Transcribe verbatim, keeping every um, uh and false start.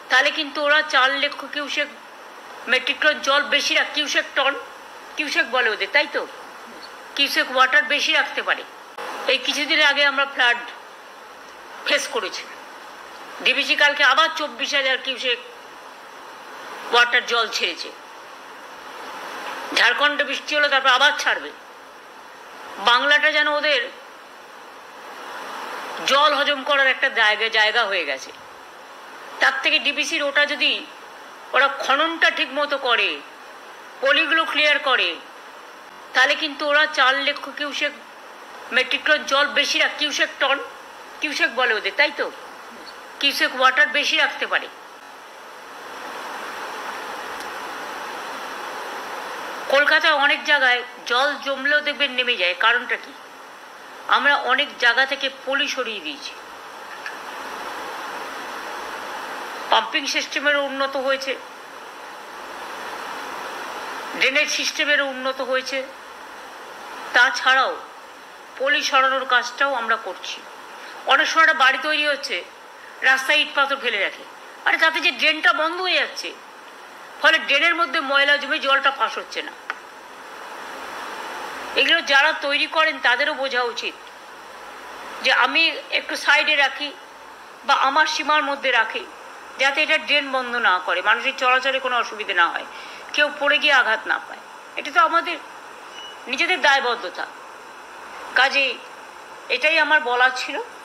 তাহলে কিন্তু ওরা চার লক্ষ কিউসেক মেট্রিক টন জল বেশি রাখ কিউসেক টন কিউসেক বলে ওদের, তাই তো, কিউসেক ওয়াটার বেশি রাখতে পারে। এই কিছুদিন আগে আমরা ফ্লাড ফেস করেছি, ডিবিসি কালকে আবার চব্বিশ হাজার কিউসেক ওয়াটার জল ছেড়েছে। ঝাড়খণ্ডে বৃষ্টি হলো, তারপর আবার ছাড়বে। বাংলাটা যেন ওদের জল হজম করার একটা জায়গা জায়গা হয়ে গেছে। তার থেকে ডিবিসির ওটা যদি ওরা খননটা ঠিক মতো করে, পলিগুলো ক্লিয়ার করে, তাহলে কিন্তু ওরা চার লক্ষ কিউসেক মেট্রিক টন জল বেশি রাখ কিউসেক টন কিউসেক বলে ওদের, তাই তো, কিউসেক ওয়াটার বেশি রাখতে পারে। কলকাতায় অনেক জায়গায় জল জমলেও দেখবেন নেমে যায়, কারণটা কি? আমরা অনেক জায়গা থেকে পলি সরিয়ে দিয়েছি। পাম্পিং সিস্টেমেরও উন্নত হয়েছে, ড্রেনেজ সিস্টেমেরও উন্নত হয়েছে, তাছাড়াও পলি সরানোর কাজটাও আমরা করছি। অনেক সময় একটা বাড়ি তৈরি হচ্ছে, রাস্তায় ইট পাথর ফেলে রাখে, আরে তাতে যে ড্রেনটা বন্ধ হয়ে যাচ্ছে, ফলে ড্রেনের মধ্যে ময়লা জমে জলটা পাস হচ্ছে না। এগুলো যারা তৈরি করেন তাদেরও বোঝা উচিত যে আমি একটু সাইডে রাখি বা আমার সীমার মধ্যে রাখি, যাতে এটা ড্রেন বন্ধ না করে, মানুষের চলাচলে কোনো অসুবিধা না হয়, কেউ পড়ে গিয়ে আঘাত না পায়। এটা তো আমাদের নিজেদের দায়বদ্ধতা। কাজেই এটাই আমার বলার ছিল।